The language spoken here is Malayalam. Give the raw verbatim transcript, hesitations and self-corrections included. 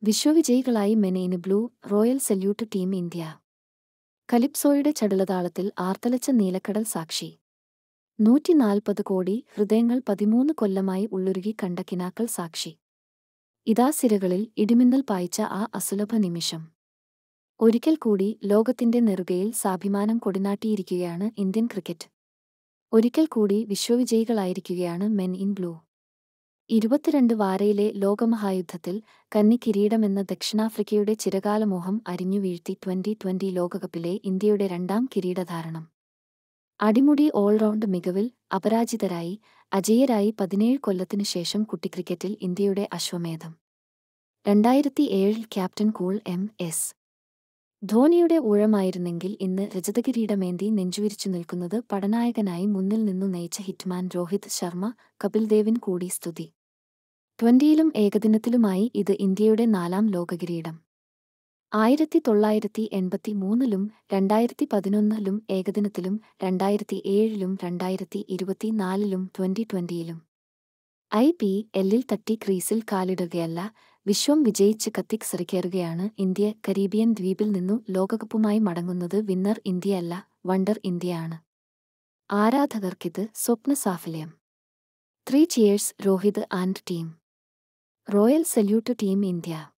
വിശ്വവിജയികളായി men in blue, royal salute team India. കലിപ്സോയുടെ ചടുലതാളത്തിൽ ആർത്തലച്ച നീലക്കടൽ സാക്ഷി. നൂറ്റിനാൽപ്പത് കോടി ഹൃദയങ്ങൾ പതിമൂന്ന് കൊല്ലമായി ഉള്ളുരുകി കണ്ട കിനാക്കൾ സാക്ഷി. ഇതാ സിരകളിൽ ഇടിമിന്നൽ പായിച്ച ആ അസുലഭ നിമിഷം. ഒരിക്കൽ കൂടി ലോകത്തിന്റെ നെറുകയിൽ സാഭിമാനം കൊടിനാട്ടിയിരിക്കുകയാണ് ഇന്ത്യൻ ക്രിക്കറ്റ്. ഒരിക്കൽ കൂടി വിശ്വവിജയികളായിരിക്കുകയാണ് മെൻ ഇൻ ബ്ലൂ. ഇരുപത്തിരണ്ട് വാരയിലെ ലോകമഹായുദ്ധത്തിൽ കന്നി കിരീടമെന്ന ദക്ഷിണാഫ്രിക്കയുടെ ചിരകാലമോഹം അരിഞ്ഞു വീഴ്ത്തി ട്വന്റി ട്വന്റി ലോകകപ്പിലെ ഇന്ത്യയുടെ രണ്ടാം കിരീടധാരണം. അടിമുടി ഓൾറൗണ്ട് മികവിൽ അപരാജിതരായി അജേയരായി പതിനേഴ് കൊല്ലത്തിനു ശേഷം കുട്ടിക്രിക്കറ്റിൽ ഇന്ത്യയുടെ അശ്വമേധം. രണ്ടായിരത്തി ഏഴിൽ ക്യാപ്റ്റൻ കൂൾ എം എസ് ധോണിയുടെ ഊഴമായിരുന്നെങ്കിൽ ഇന്ന് രജതകിരീടമേന്തി നെഞ്ചുവിരിച്ചു നിൽക്കുന്നത് പടനായകനായി മുന്നിൽ നിന്നു നയിച്ച ഹിറ്റ്മാൻ രോഹിത് ശർമ്മ, കപിൽ ദേവിന് കൂടി സ്തുതി. ട്വന്റിയിലും ഏകദിനത്തിലുമായി ഇത് ഇന്ത്യയുടെ നാലാം ലോകകിരീടം. ആയിരത്തി തൊള്ളായിരത്തി എൺപത്തി മൂന്നിലും രണ്ടായിരത്തി പതിനൊന്നിലും ഏകദിനത്തിലും രണ്ടായിരത്തി ഏഴിലും രണ്ടായിരത്തി ഇരുപത്തിനാലിലും ട്വന്റി ട്വന്റിയിലും ഐ പി എല്ലിൽ തട്ടി ക്രീസിൽ കാലിടുകയല്ല, വിശ്വം വിജയിച്ച് കത്തിക്സറിക്കേറുകയാണ് ഇന്ത്യ. കരീബിയൻ ദ്വീപിൽ നിന്നു ലോകകപ്പുമായി മടങ്ങുന്നത് വിന്നർ ഇന്ത്യയല്ല, വണ്ടർ ഇന്ത്യയാണ്. ആരാധകർക്കിത് സ്വപ്ന സാഫല്യം. Three cheers Rohit and team. Royal salute team India.